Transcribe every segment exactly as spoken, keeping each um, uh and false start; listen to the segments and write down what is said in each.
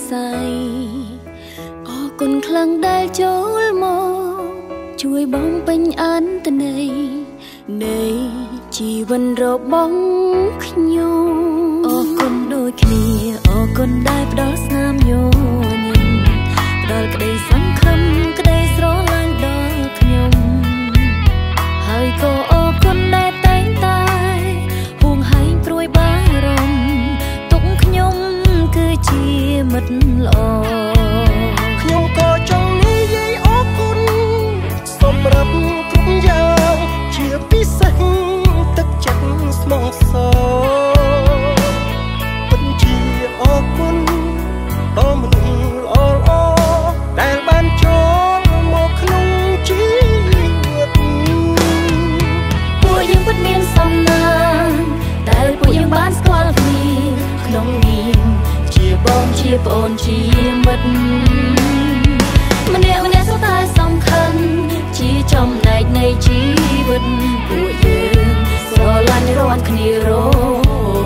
ស័យអរគុណខ្លាំងដែលចូលមកជួយបងពេញអន្តន័យនៃជីវិតរបស់ខ្ញុំអរគុណដូចគ្នាអរគុណដែលផ្ដល់ស្នាមញញឹមផ្ដល់ក្តីសង្ឃឹមក្តីស្រឡាញ់ដល់ខ្ញុំហើយក៏អរគុណដែលតែងតែហួងហែងព្រួយបារម្ភទុកខ្ញុំគឺជាមិត្តល្អខ្ញុំក៏ចង់និយាយអរគុណសម្រាប់គ្រប់យ៉ាងជាពិសេសទឹកចិត្តស្មោះសរពិតជាអរគុណដល់មនុស្សល្អល្អដែលបានចូលមកក្នុងជីវិតពួកយើងពិតមានសំណាងតែពួកយើងបានស្គាល់គ្នាក្នុងនាមជាបងជាប្អូនជាមិត្តម្នាក់ម្នាក់សុទ្ធតែសំខាន់ជាចំណែកនៃជីវិតពួកយើងស្រឡាញ់រាល់គ្នារហូត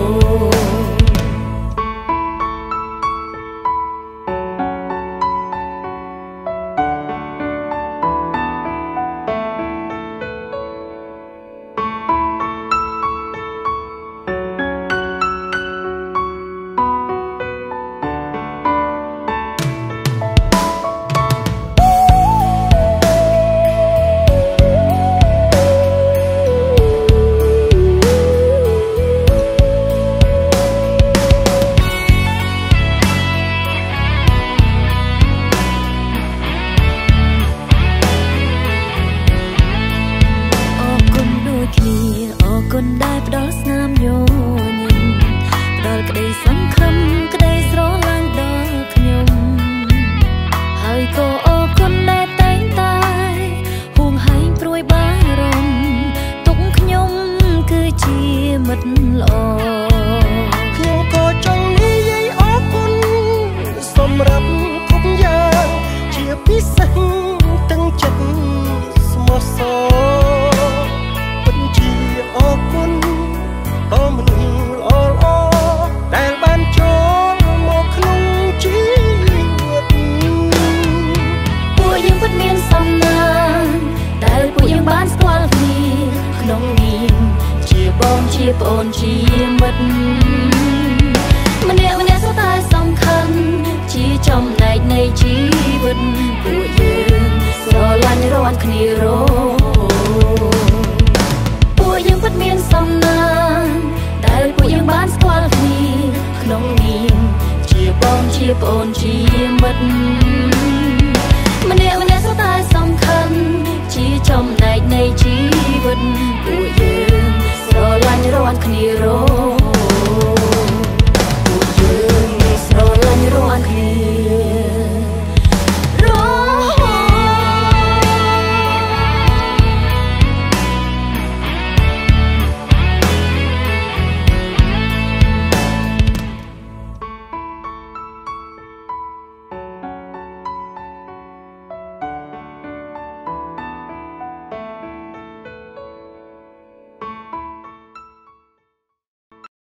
ជាប្អូនជាមិត្តម្នាក់ម្នាក់សុទ្ធតែសំខាន់ជាចំណែកនៃជីវិតពួកយើងស្រឡាញ់រាល់គ្នារហូតពួកយើងពិតមានសំណាងដែលពួកយើងបានស្គាល់គ្នាក្នុងនាមជាបងជាប្អូនជាមិត្ត